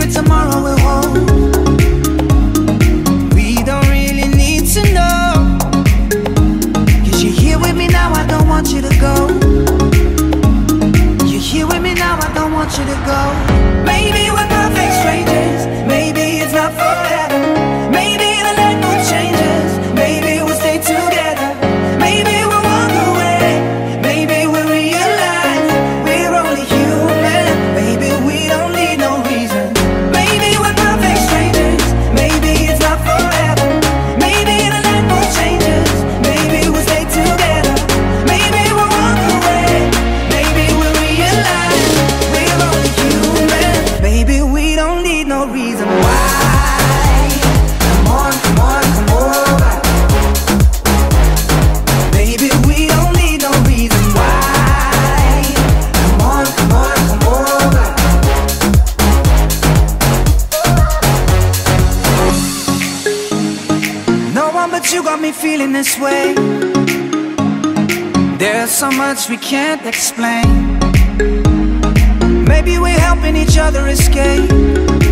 secret tomorrow will hold. We don't really need to know, 'cause you're here with me now, I don't want you to go. You're here with me now, I don't want you to go. Maybe we're perfect strangers, maybe it's not forever. Maybe the night will change us, maybe we'll stay together. Maybe we'll walk away, maybe we'll realize we're only human. Maybe we don't need no reason. Maybe we're perfect strangers, maybe it's not forever. Maybe the night will change us, maybe we'll stay together. Maybe we'll walk away, maybe we'll realize we're only human. Maybe we don't need no reason why. Come on, come on, come over. Maybe we don't need no reason why. Come on, come on, come over. No one but you got me feeling this way. There's so much we can't explain. Maybe we're helping each other escape.